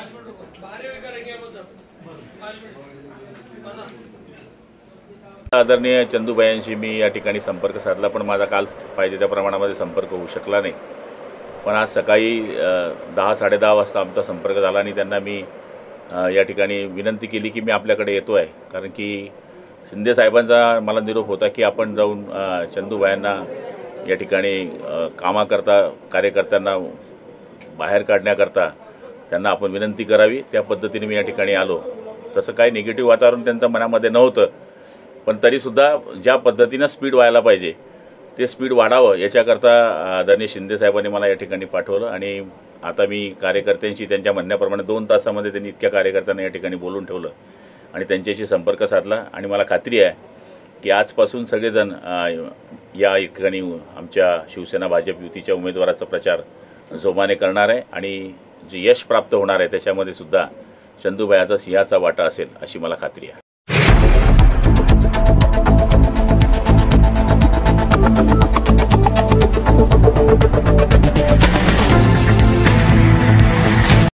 आदरणीय चंदूबाईंशी मी या ठिकाणी संपर्क साधला, पण माझा काल पाहिजे त्या प्रमाणामध्ये संपर्क होऊ शकला नाही। पण आज सकाळी 10-10:30 वाजता आमचा संपर्क झाला आणि त्यांना मी या ठिकाणी विनंती केली की मी आपल्याकडे येतो आहे, कारण की शिंदे साहेबांचा मला निरोप होता की आपण जाऊन चंदूबाईंना या ठिकाणी कामाकरता कार्यकर्त्यांना बाहेर काढण्याकरता त्यांना आपण विनंती करावी। त्या पद्धतीने मी या ठिकाणी आलो। तसं काही निगेटिव्ह वातावरण त्यांच्या मनामध्ये नव्हतं, पण तरीसुद्धा ज्या पद्धतीनं स्पीड व्हायला पाहिजे ते स्पीड वाढावं याच्याकरता आदरणीय शिंदे साहेबांनी मला या ठिकाणी पाठवलं। आणि आता मी कार्यकर्त्यांशी त्यांच्या म्हणण्याप्रमाणे 2 तासामध्ये त्यांनी इतक्या कार्यकर्त्यांना या ठिकाणी बोलून ठेवलं आणि त्यांच्याशी संपर्क साधला आणि मला खात्री आहे की आजपासून सगळेजण या ठिकाणी आमच्या शिवसेना भाजप युतीच्या उमेदवाराचा प्रचार जोमाने करणार आहे आणि जे यश प्राप्त होणार आहे त्याच्यामध्ये सुद्धा चंदूबाईंचा सिंहाचा वाटा असेल अशी मला खात्री आहे।